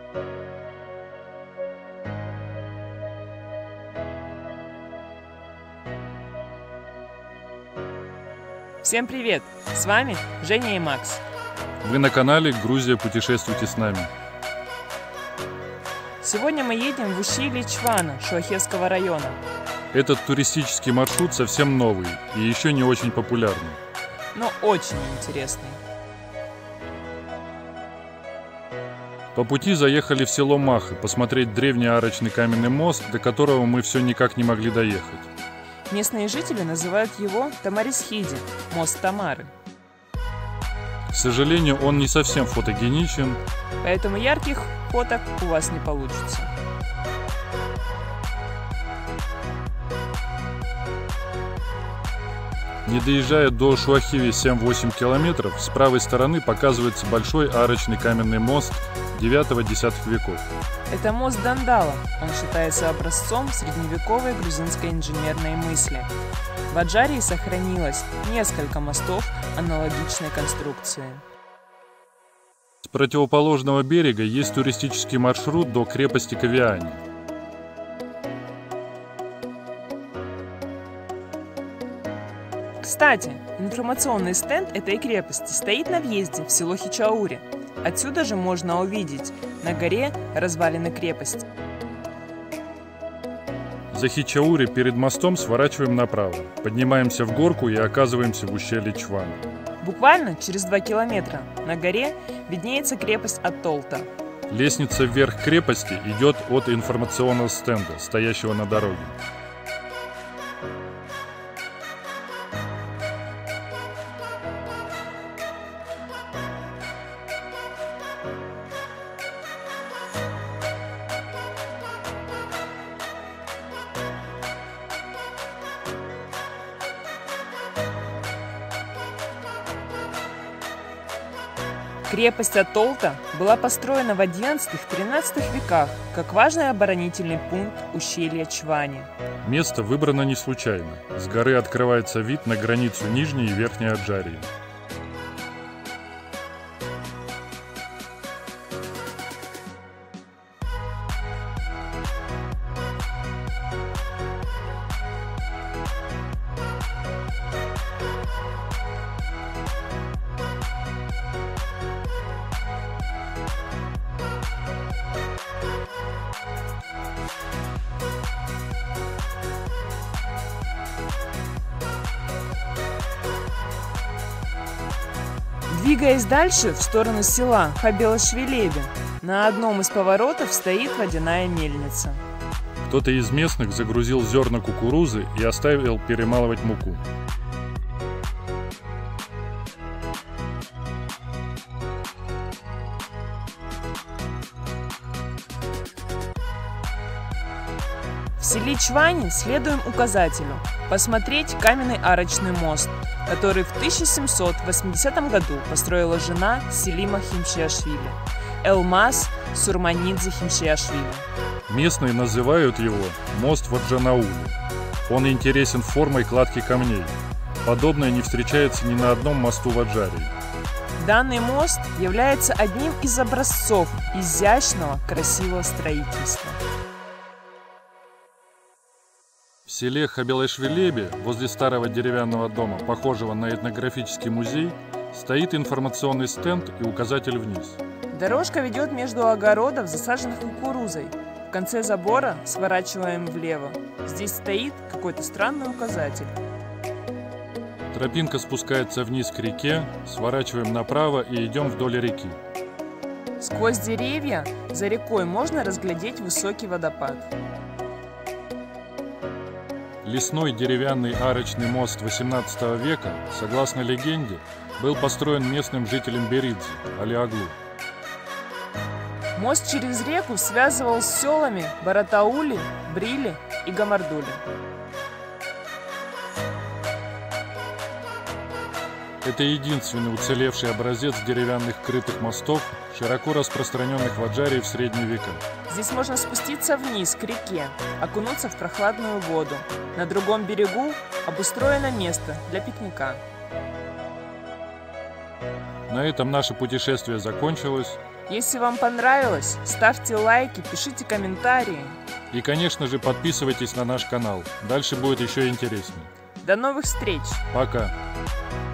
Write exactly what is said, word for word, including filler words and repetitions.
Всем привет! С вами Женя и Макс. Вы на канале «Грузия. Путешествуйте с нами». Сегодня мы едем в ущелье Чвана Шуахевского района. Этот туристический маршрут совсем новый и еще не очень популярный. Но очень интересный. По пути заехали в село Махы посмотреть древний арочный каменный мост, до которого мы все никак не могли доехать. Местные жители называют его Тамарисхиди, мост Тамары. К сожалению, он не совсем фотогеничен, Поэтому ярких фоток у вас не получится. Не доезжая до Шуахиви семь-восемь километров, с правой стороны показывается большой арочный каменный мост девятого-десятых веков. Это мост Дандала. Он считается образцом средневековой грузинской инженерной мысли. В Аджарии сохранилось несколько мостов аналогичной конструкции. С противоположного берега есть туристический маршрут до крепости Кавиани. Кстати, информационный стенд этой крепости стоит на въезде в село Хичаури. Отсюда же можно увидеть на горе развалины крепости. За Хичаури перед мостом сворачиваем направо, поднимаемся в горку и оказываемся в ущелье Чвана. Буквально через два километра на горе виднеется крепость Атолта. Лестница вверх крепости идет от информационного стенда, стоящего на дороге. Крепость Атолта была построена в одиннадцатом-тринадцатом веках как важный оборонительный пункт ущелья Чвани. Место выбрано не случайно. С горы открывается вид на границу Нижней и Верхней Аджарии. Двигаясь дальше в сторону села Хабелашвилеби, на одном из поворотов стоит водяная мельница. Кто-то из местных загрузил зерна кукурузы и оставил перемалывать муку. В селе Чвани следуем указателю посмотреть каменный арочный мост, который в тысяча семьсот восьмидесятом году построила жена Селима Химшиашвили, Элмаз Сурманидзе Химшиашвили. Местные называют его мост Ваджанаули. Он интересен формой кладки камней. Подобное не встречается ни на одном мосту в Аджарии. Данный мост является одним из образцов изящного, красивого строительства. В селе Хабелашвилеби, возле старого деревянного дома, похожего на этнографический музей, стоит информационный стенд и указатель вниз. Дорожка ведет между огородов, засаженных кукурузой. В конце забора сворачиваем влево. Здесь стоит какой-то странный указатель. Тропинка спускается вниз к реке, сворачиваем направо и идем вдоль реки. Сквозь деревья за рекой можно разглядеть высокий водопад. Лесной деревянный арочный мост восемнадцатого века, согласно легенде, был построен местным жителем Беридзе, Алиаглу. Мост через реку связывал с селами Баратаули, Брили и Гамардули. Это единственный уцелевший образец деревянных крытых мостов, широко распространенных в Аджарии в средние века. Здесь можно спуститься вниз к реке, окунуться в прохладную воду. На другом берегу обустроено место для пикника. На этом наше путешествие закончилось. Если вам понравилось, ставьте лайки, пишите комментарии. И, конечно же, подписывайтесь на наш канал. Дальше будет еще интереснее. До новых встреч! Пока!